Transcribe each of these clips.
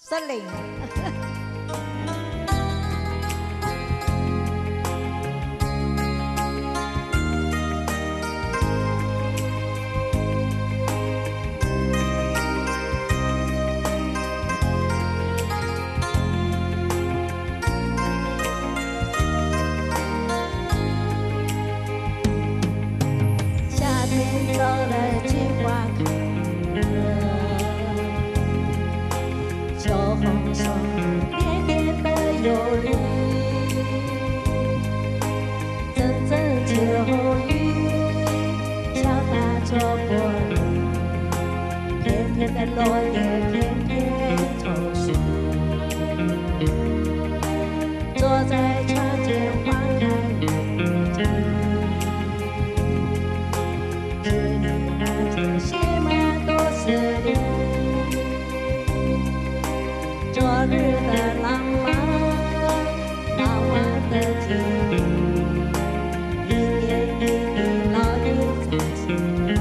森林。夏天走了菊花开了，秋红松点点的忧虑，阵阵秋雨敲打着玻璃，片片的落叶片片抽搐，坐在窗前花开日记。写满多思念，昨日的浪漫，难忘的记忆，一点一滴烙印在心。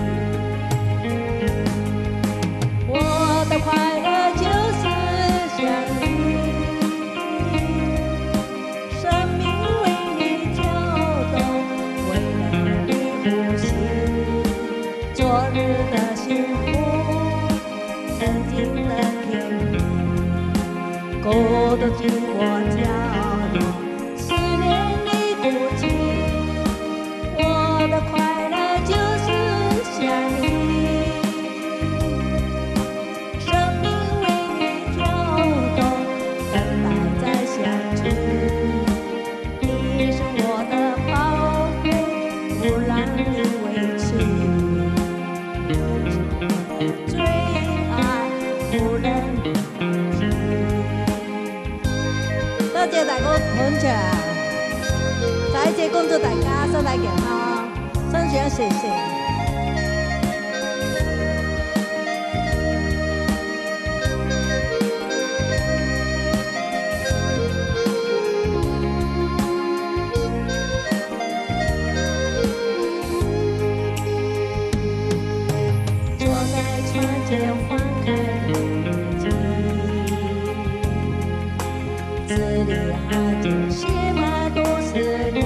我的快乐就是相遇，生命为你跳动，为了你呼吸。昨日的幸福，曾经的甜蜜，孤独经过角落，思念你不尽。我的快乐就是相遇，生命为你跳动，等待再相聚。你是我的宝贝，不让你委屈。最愛無人多謝大哥捧場，在這恭祝大家身體健康，心想事成。窗前花开日记，字里行间写满多思念。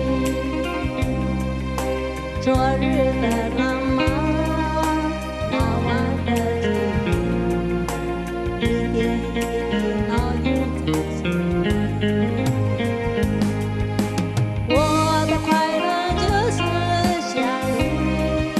昨日的浪漫，难忘的记忆，一点一滴烙印在心。我的快乐就是相遇。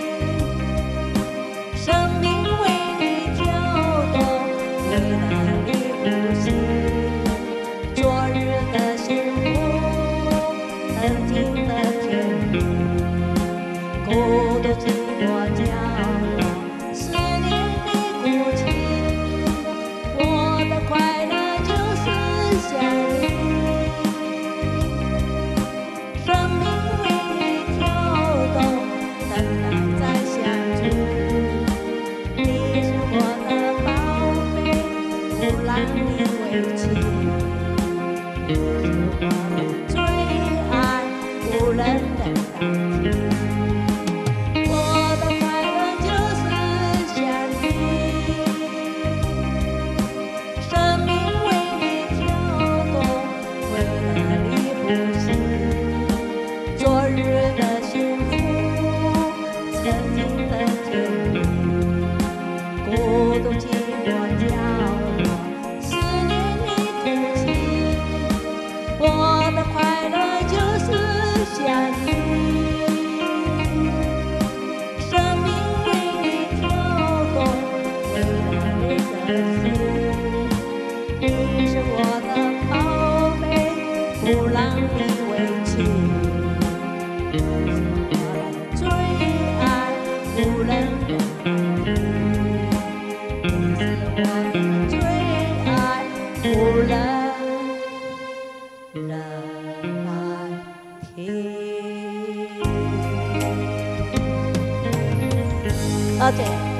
生命为你跳动，为了你呼吸。昨日的幸福，曾经的甜蜜，孤独经过角落，思念你哭泣。我的快乐就是相遇，生命为你跳动，等待再相聚。你是我的宝贝，不让你委屈。你是我的最愛，無人能代替。我的快樂就是相遇，生命為你跳動，為了你呼吸。昨日的幸福，曾經的甜蜜。孤獨經過角落，思念你哭泣。我的快樂就是相遇，生命為你跳動，為了你的心。你是我的寶貝，不讓你委屈。你是我的最愛，無人能代替。你是我的最愛，無人能代替。多謝。